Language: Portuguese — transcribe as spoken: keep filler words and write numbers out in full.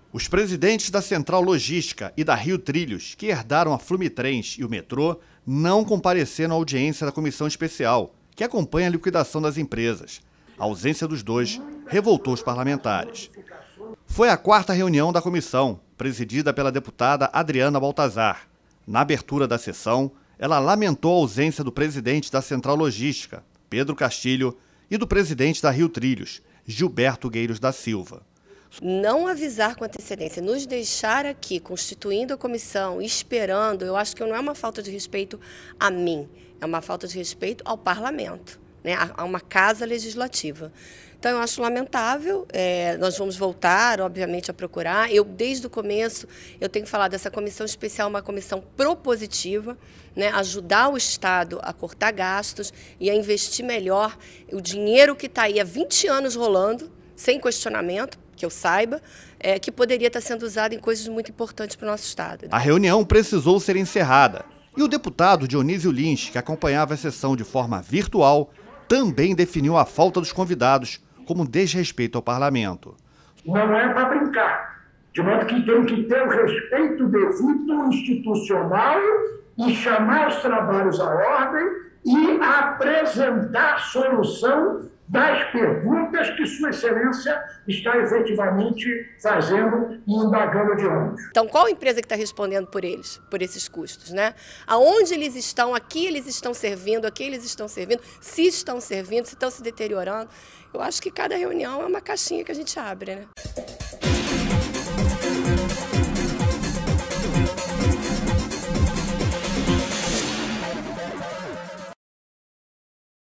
Os presidentes da Central Logística e da Rio Trilhos, que herdaram a Flumitrens e o metrô, não compareceram à audiência da comissão especial, que acompanha a liquidação das empresas. A ausência dos dois revoltou os parlamentares. Foi a quarta reunião da comissão, presidida pela deputada Adriana Baltazar. Na abertura da sessão, ela lamentou a ausência do presidente da Central Logística, Pedro Castilho, e do presidente da Rio Trilhos, Gilberto Gueiros da Silva. Não avisar com antecedência, nos deixar aqui constituindo a comissão, esperando, eu acho que não é uma falta de respeito a mim, é uma falta de respeito ao parlamento, né, a uma casa legislativa. Então, eu acho lamentável, é, nós vamos voltar, obviamente, a procurar. Eu, desde o começo, eu tenho falado dessa comissão especial, uma comissão propositiva, né, ajudar o Estado a cortar gastos e a investir melhor o dinheiro que está aí há vinte anos rolando, sem questionamento, que eu saiba, é, que poderia estar sendo usado em coisas muito importantes para o nosso Estado. A reunião precisou ser encerrada e o deputado Dionísio Lins, que acompanhava a sessão de forma virtual, também definiu a falta dos convidados como desrespeito ao parlamento. Não é para brincar, de modo que tem que ter o respeito devido institucional e chamar os trabalhos à ordem e apresentar solução das perguntas que Sua Excelência está efetivamente fazendo e indagando de ônibus. Então, qual empresa que está respondendo por eles, por esses custos, né? Aonde eles estão, a que eles estão servindo, a que eles estão servindo, se estão servindo, se estão se deteriorando. Eu acho que cada reunião é uma caixinha que a gente abre, né?